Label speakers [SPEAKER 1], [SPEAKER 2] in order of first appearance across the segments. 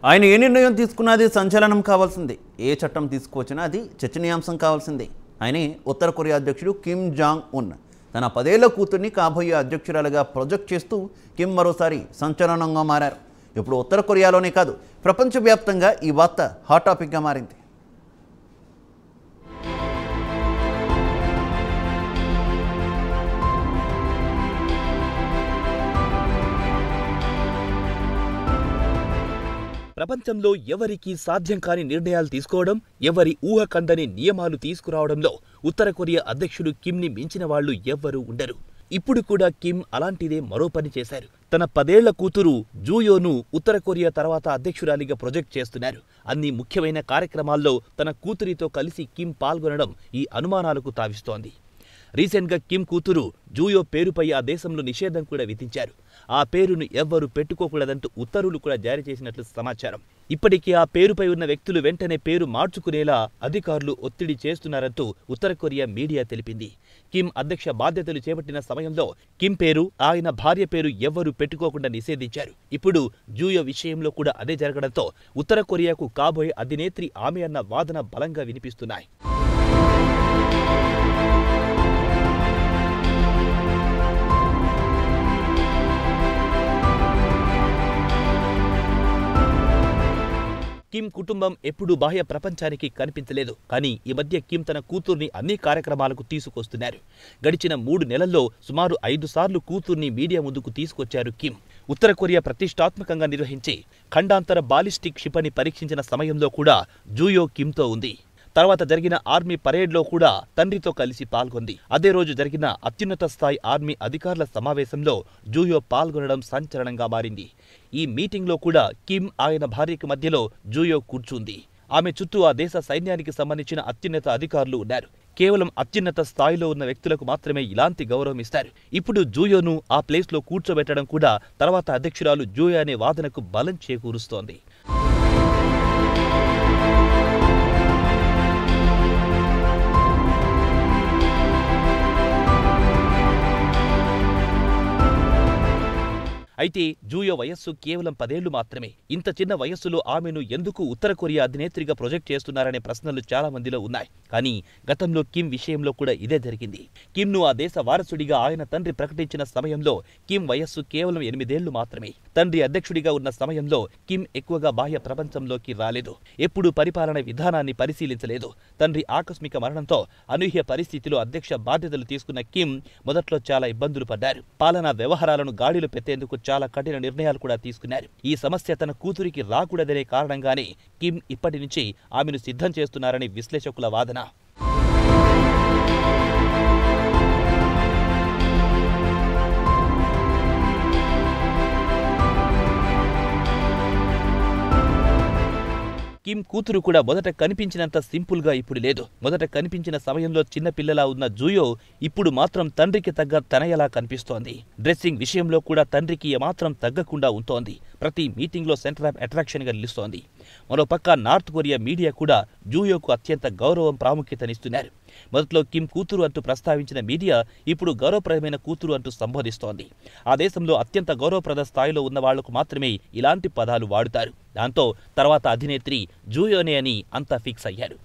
[SPEAKER 1] ఆయన ఏ నిర్ణయం తీసుకున్నది సంచలనం కావాల్సిందే. ఏ చట్టం తీసుకువచ్చినా అది చర్చనీయాంశం కావాల్సిందే. ఆయనే ఉత్తర కొరియా అధ్యక్షుడు కిమ్ జాంగ్ ఉన్. తన 10 ఏళ్ల కూతుర్ని కాబోయే అధ్యక్షురాలుగా ప్రొజెక్ట్ చేస్తూ కిమ్ మరోసారి సంచలనంగా మారారు. ఇప్పుడు ఉత్తర కొరియాలోనే కాదు, ప్రపంచవ్యాప్తంగా ఈ వార్త హాట్ టాపిక్గా మారింది.
[SPEAKER 2] ప్రపంచంలో ఎవరికీ సాధ్యం కాని నిర్ణయాలు తీసుకోవడం, ఎవరి ఊహకందని నియమాలు తీసుకురావడంలో ఉత్తర కొరియా అధ్యక్షుడు కిమ్ని మించిన వాళ్లు ఎవ్వరూ ఉండరు. ఇప్పుడు కూడా కిమ్ అలాంటిదే మరో పని చేశారు. తన 10 ఏళ్ల కూతురు జూయోను ఉత్తర కొరియా తర్వాత అధ్యక్షురాలిగా ప్రొజెక్ట్ చేస్తున్నారు. అన్ని ముఖ్యమైన కార్యక్రమాల్లో తన కూతురితో కలిసి కిమ్ పాల్గొనడం ఈ అనుమానాలకు తావిస్తోంది. రీసెంట్గా కిమ్ కూతురు జూయో పేరుపై ఆ దేశంలో నిషేధం కూడా విధించారు. ఆ పేరును ఎవ్వరూ పెట్టుకోకూడదంటూ ఉత్తర్వులు కూడా జారీ చేసినట్లు సమాచారం. ఇప్పటికీ ఆ పేరుపై ఉన్న వ్యక్తులు వెంటనే పేరు మార్చుకునేలా అధికారులు ఒత్తిడి చేస్తున్నారంటూ ఉత్తర కొరియా మీడియా తెలిపింది. కిమ్ అధ్యక్ష బాధ్యతలు చేపట్టిన సమయంలో కిమ్ పేరు, ఆయన భార్య పేరు ఎవ్వరూ పెట్టుకోకుండా నిషేధించారు. ఇప్పుడు జూయో విషయంలో కూడా అదే జరగడంతో ఉత్తర కొరియాకు కాబోయే అధినేత్రి ఆమె అన్న వాదన బలంగా వినిపిస్తున్నాయి. కిమ్ కుటుంబం ఎప్పుడూ బాహ్య ప్రపంచానికి కనిపించలేదు. కానీ ఈ మధ్య కిమ్ తన కూతుర్ని అన్ని కార్యక్రమాలకు తీసుకొస్తున్నారు. గడిచిన 3 నెలల్లో సుమారు 5 సార్లు కూతుర్ని మీడియా ముందుకు తీసుకొచ్చారు కిమ్. ఉత్తర కొరియా ప్రతిష్టాత్మకంగా నిర్వహించి ఖండాంతర బాలిస్టిక్ క్షిపణి పరీక్షించిన సమయంలో కూడా జూయో కిమ్తో ఉంది. తర్వాత జరిగిన ఆర్మీ పరేడ్లో కూడా తండ్రితో కలిసి పాల్గొంది. అదే రోజు జరిగిన అత్యున్నత స్థాయి ఆర్మీ అధికారుల సమావేశంలో జూయో పాల్గొనడం సంచలనంగా మారింది. ఈ మీటింగ్లో కూడా కిమ్, ఆయన భార్యకి మధ్యలో జూయో కూర్చుంది. ఆమె చుట్టూ ఆ దేశ సైన్యానికి సంబంధించిన అత్యున్నత అధికారులు ఉన్నారు. కేవలం అత్యున్నత స్థాయిలో ఉన్న వ్యక్తులకు మాత్రమే ఇలాంటి గౌరవం ఇస్తారు. ఇప్పుడు జూయోను ఆ ప్లేస్లో కూర్చోబెట్టడం కూడా తర్వాత అధ్యక్షురాలు జూయో అనే వాదనకు బలం చేకూరుస్తోంది. అయితే జూయో వయస్సు కేవలం 10 ఏళ్లు మాత్రమే. ఇంత చిన్న వయస్సులో ఆమెను ఎందుకు ఉత్తర కొరియా అధినేత్రిగా ప్రొజెక్ట్ చేస్తున్నారనే ప్రశ్నలు చాలా మందిలో ఉన్నాయి. కానీ గతంలో కిమ్ విషయంలో కూడా ఇదే జరిగింది. కిమ్ను ఆ దేశ వారసుడిగా ఆయన తండ్రి ప్రకటించిన సమయంలో కిమ్ వయస్సు కేవలం 8 ఏళ్లు మాత్రమే. తండ్రి అధ్యక్షుడిగా ఉన్న సమయంలో కిమ్ ఎక్కువగా బాహ్య ప్రపంచంలోకి రాలేదు. ఎప్పుడూ పరిపాలన విధానాన్ని పరిశీలించలేదు. తండ్రి ఆకస్మిక మరణంతో అనూహ్య పరిస్థితిలో అధ్యక్ష బాధ్యతలు తీసుకున్న కిమ్ మొదట్లో చాలా ఇబ్బందులు పడ్డారు. పాలనా వ్యవహారాలను గాడిలో పెట్టేందుకు చాలా కఠిన నిర్ణయాలు కూడా తీసుకున్నారు. ఈ సమస్య తన కూతురికి రాకూడదనే కారణంగానే కిమ్ ఇప్పటి నుంచి ఆమెను సిద్ధం చేస్తున్నారని విశ్లేషకుల వాదన. కిమ్ కూతురు కూడా మొదట కనిపించినంత సింపుల్గా ఇప్పుడు లేదు. మొదట కనిపించిన సమయంలో చిన్నపిల్లలా ఉన్న జూయో ఇప్పుడు మాత్రం తండ్రికి తగ్గ తనయలా కనిపిస్తోంది. డ్రెస్సింగ్ విషయంలో కూడా తండ్రికి ఏమాత్రం తగ్గకుండా ఉంటోంది. ప్రతి మీటింగ్లో సెంటర్ ఆఫ్ అట్రాక్షన్గా నిలుస్తోంది. మరోపక్క నార్త్ కొరియా మీడియా కూడా జూయోకు అత్యంత గౌరవం, ప్రాముఖ్యతనిస్తున్నారు. మొదట్లో కిమ్ కూతురు అంటూ ప్రస్తావించిన మీడియా ఇప్పుడు గౌరవప్రదమైన కూతురు అంటూ సంబోధిస్తోంది. ఆ దేశంలో అత్యంత గౌరవప్రద స్థాయిలో ఉన్న వాళ్లకు మాత్రమే ఇలాంటి పదాలు వాడుతారు. దాంతో తర్వాత అధినేత్రి జూయోనే అని అంతా ఫిక్స్ అయ్యారు.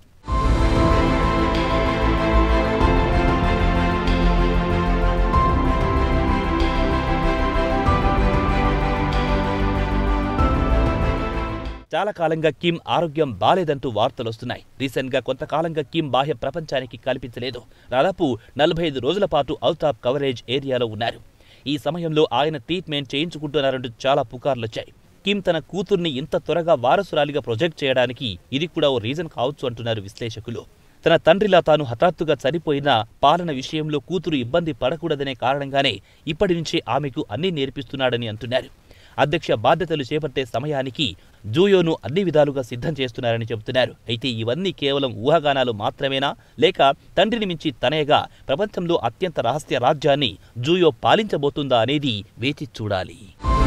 [SPEAKER 2] చాలా కాలంగా కిమ్ ఆరోగ్యం బాలేదంటూ వార్తలొస్తున్నాయి. రీసెంట్గా కొంతకాలంగా కిమ్ బాహ్య ప్రపంచానికి కనిపించలేదు. దాదాపు 45 రోజుల పాటు అవుట్ ఆఫ్ కవరేజ్ ఏరియాలో ఉన్నారు. ఈ సమయంలో ఆయన ట్రీట్మెంట్ చేయించుకుంటున్నారంటూ చాలా పుకార్లొచ్చాయి. కిమ్ తన కూతుర్ని ఇంత త్వరగా వారసురాలిగా ప్రొజెక్ట్ చేయడానికి ఇది కూడా ఓ రీజన్ కావచ్చు అంటున్నారు విశ్లేషకులు. తన తండ్రిలా తాను హఠాత్తుగా చనిపోయిన పాలన విషయంలో కూతురు ఇబ్బంది పడకూడదనే కారణంగానే ఇప్పటి నుంచి ఆమెకు అన్నీ నేర్పిస్తున్నాడని అంటున్నారు. అధ్యక్ష బాధ్యతలు చేపట్టే సమయానికి జూయోను అన్ని విధాలుగా సిద్ధం చేస్తున్నారని చెబుతున్నారు. అయితే ఇవన్నీ కేవలం ఊహాగానాలు మాత్రమేనా, లేక తండ్రిని మించి తనయగా ప్రపంచంలో అత్యంత రహస్య రాజ్యాన్ని జూయో పాలించబోతుందా అనేది వేచి చూడాలి.